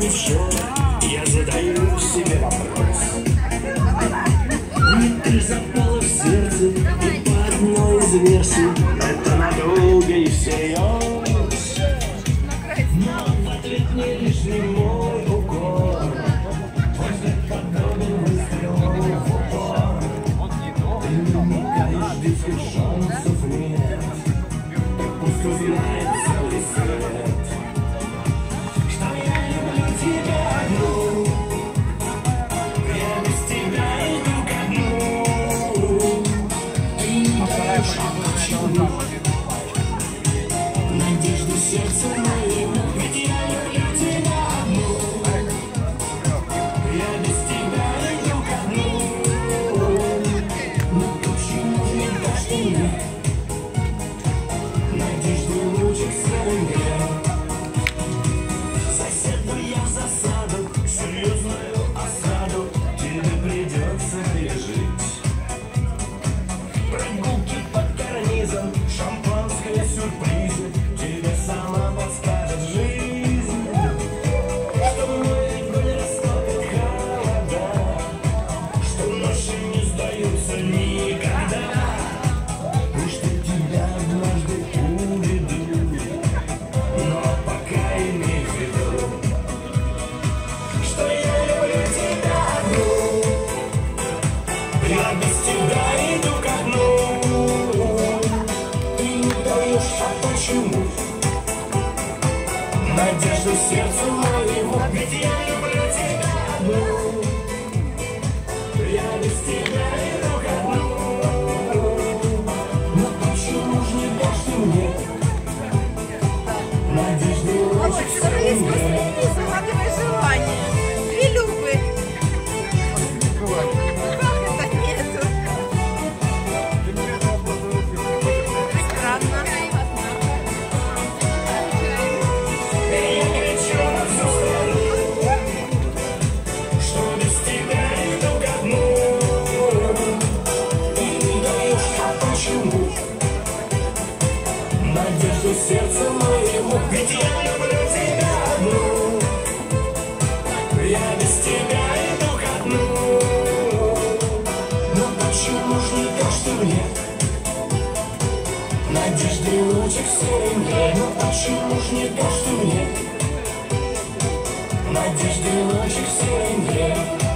все, я задаю себе вопрос. Ты запала в сердце, и по одной из версий это надолго и всерьез. Но в ответ мне лишь немой укор. Твой взгляд подобен выстрелу в упор. Ты намекаешь, ведь шансов нет. Пусть узнает целый свет, что я люблю тебя одну. Я без тебя иду ко дну. Ты не даешь обучения, надежду сердца моего. Ведь я люблю тебя одну. Я без тебя иду ко дну. Но почему не дашь мне надежду лучик серый мир? Соседу я в засаду, серьезную осаду тебе придется пережить. Прогулки под карнизом, шампанское, сюрпризы, тебе сама подскажет жизнь. Что мой огонь растопит холода, что ночи не сдаются никогда. И что тебя однажды уведу, но пока имей в виду, что я люблю тебя одну. Я без тебя иду ко дну. Ты не даешь, а почему? Надежду сердцу моему. Ведь я люблю тебя одну. Я без тебя иду ко дну. Но почему ж не дашь ты мне надежду лучик серый мир? Загадывай желание. Две Любы. Как это нету? Странно. Я кричу на всю страну, что без тебя иду ко дну. Ты не даешь, а почему? Надежду сердца моему. Ведь я люблю тебя одну. Я без тебя иду ко дну. Но почему ж не дашь ты мне надежды лучик серый мир? Но почему ж не дашь ты мне надежды лучик серый мир?